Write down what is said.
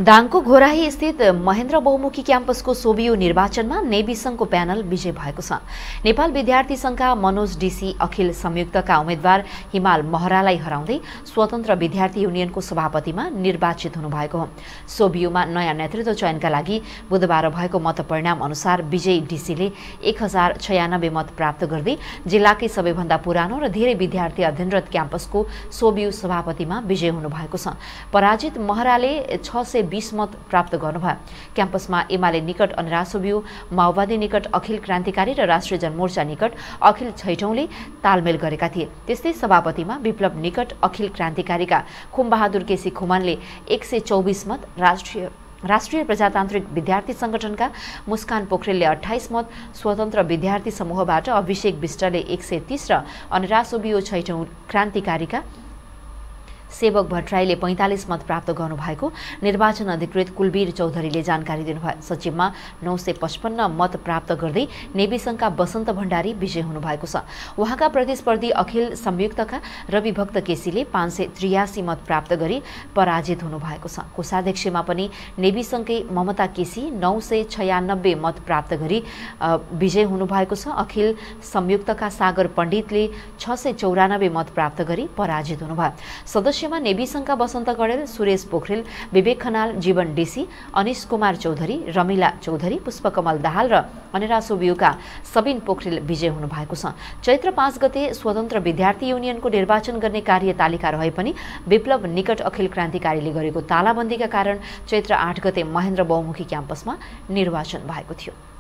दाङको घोराही स्थित महेन्द्र बहुमुखी क्याम्पसको सोबियु निर्वाचनमा नेवी संघको प्यानल विजय भएको छ। नेपाल विद्यार्थी संघका मनोज डीसी अखिल संयुक्तका उम्मेद्वार हिमाल महरालाई हराउँदै स्वतन्त्र विद्यार्थी युनियनको सभापतिमा निर्वाचित हुनुभएको हो। सोबियुमा नयाँ नेतृत्व चयनका लागि बुधबार भएको मतपरिणाम अनुसार विजय डीसीले 1096 मत प्राप्त गर्दै जिल्लाकै सबैभन्दा पुरानो र धेरै विद्यार्थी अध्ययनरत क्याम्पसको सोबियु सभापतिमा विजय हुनुभएको छ। पराजित महराले 620 मत प्राप्त गर्नुभयो। क्याम्पसमा एमाले निकट अनिरा सोबियु, माओवादी निकट अखिल क्रान्तिकारी र राष्ट्रिय जनमोर्चा निकट अखिल छैठौँले तालमेल गरेका थिए। त्यस्तै सभापतिमा विप्लव निकट अखिल क्रान्तिकारीका खुमबहादुर केसी खुमनले 124 मत, राष्ट्रिय प्रजातान्त्रिक विद्यार्थी संगठनका मुस्कान पोखरेलले 28 मत, स्वतन्त्र विद्यार्थी समूहबाट अभिषेक विष्टले 130 र अनिरा सोबियु छैठौँ क्रान्तिकारीका सेवक भट्टराईले 45 मत प्राप्त गर्नुभएको निर्वाचन अधिकृत कुलवीर चौधरीले जानकारी दिनुभयो। सचिवमा 955 मत प्राप्त गर्दै नेवी संघका वसन्त भण्डारी विजय हुनुभएको छ। उहाँका प्रतिस्पर्धी अखिल संयुक्तका रविभक्त केसीले 583 मत प्राप्त गरी पराजित हुनुभएको छ। कोषाध्यक्षमा पनि नेवी संघकै ममता केसी 996 मत प्राप्त गरी विजय हुनुभएको छ। अखिल संयुक्तका सागर पण्डितले 694 मत प्राप्त गरी पराजित हुनुभयो। सदस्यमा नेवी संघका वसन्त कडेल, सुरेश पोखरेल, विवेक खनाल, जीवन डीसी, अनिश कुमार चौधरी, रमिला चौधरी, पुष्पकमल दाहाल र अनिरा सोबियुका सबिन पोखरेल विजय हुनुभएको छ। चैत्र 5 गते स्वतन्त्र विद्यार्थी युनियनको निर्वाचन गर्ने कार्यतालिका रहे पनि विप्लव निकट अखिल क्रान्तिकारीले गरेको तालाबन्दीका कारण चैत्र 8 गते महेन्द्र बहुमुखी क्याम्पसमा निर्वाचन भएको थियो।